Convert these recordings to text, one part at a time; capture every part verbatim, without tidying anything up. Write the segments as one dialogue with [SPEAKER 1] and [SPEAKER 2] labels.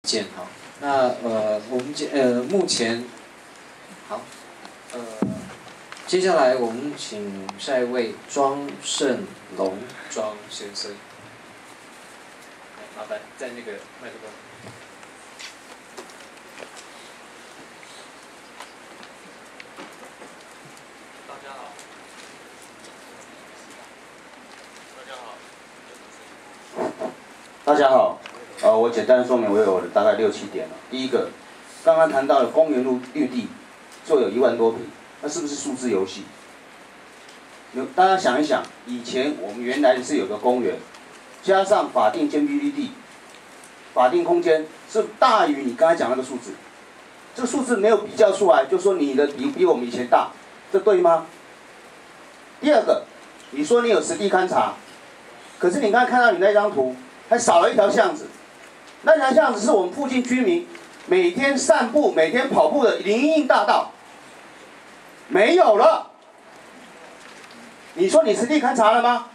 [SPEAKER 1] 见哈。那呃，我们呃目前好，呃，接下来我们请下一位庄胜龙庄先生，麻烦在那个麦克风。
[SPEAKER 2] 大家好，呃，我简单说明我有大概六七点了。第一个，刚刚谈到了公园绿绿地，就有一万多坪，那是不是数字游戏？有大家想一想，以前我们原来是有个公园，加上法定建蔽绿地，法定空间是大于你刚才讲那个数字，这个数字没有比较出来，就说你的比比我们以前大，这对吗？第二个，你说你有实地勘察，可是你刚才看到你那张图。 还少了一条巷子，那条巷子是我们附近居民每天散步、每天跑步的林荫大道，没有了。你说你实地勘察了吗？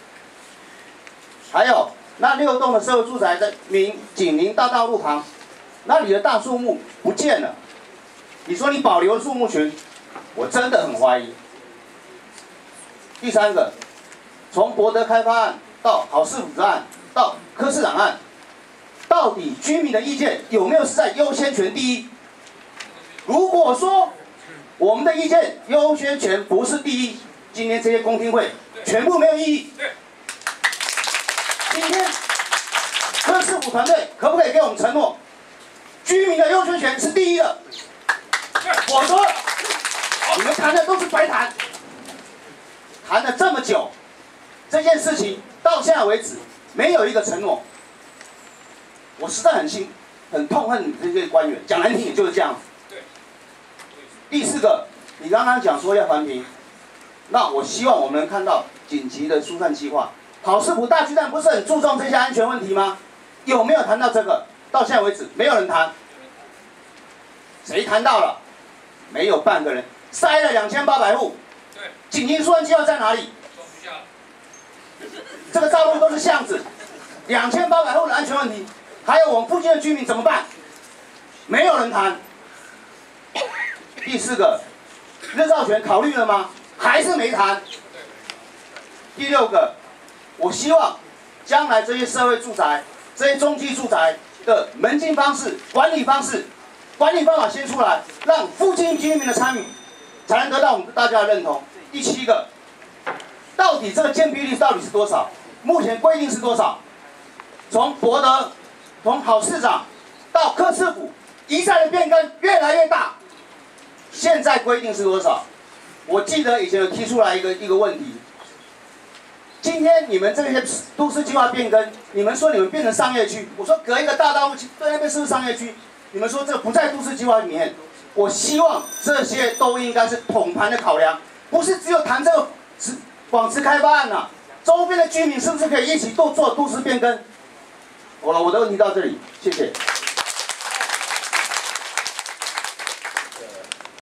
[SPEAKER 2] 还有那六栋的社会住宅的民紧邻大道路旁，那里的大树木不见了。你说你保留树木群，我真的很怀疑。第三个，从博德开发案到好市府案。 到柯市长案，到底居民的意见有没有是在优先权第一？如果说我们的意见优先权不是第一，今天这些公听会全部没有意义。今天柯市府团队可不可以给我们承诺，居民的优先权是第一的？否则你们谈的都是白谈，谈了这么久，这件事情到现在为止。 没有一个承诺，我实在很心很痛恨你这些官员，讲难听也就是这样子。第四个，你刚刚讲说要环评，那我希望我们能看到紧急的疏散计划。好市府大巨蛋不是很注重这些安全问题吗？有没有谈到这个？到现在为止，没有人谈。谁谈到了？没有半个人。塞了两千八百户，紧急疏散计划在哪里？ 这个道路都是巷子，两千八百户的安全问题，还有我们附近的居民怎么办？没有人谈。第四个，日照权考虑了吗？还是没谈。第六个，我希望将来这些社会住宅、这些中期住宅的门禁方式、管理方式、管理方法先出来，让附近居民的参与，才能得到我们大家的认同。第七个，到底这个建蔽率到底是多少？ 目前规定是多少？从博德，从郝市长到柯市府，一再的变更越来越大。现在规定是多少？我记得以前有提出来一个一个问题。今天你们这些都市计划变更，你们说你们变成商业区，我说隔一个大道路，对那边是不是商业区？你们说这不在都市计划里面。我希望这些都应该是统盘的考量，不是只有谈这个广池开发案呐、啊。 周边的居民是不是可以一起都做都市变更？好了，我的问题到这里，谢谢。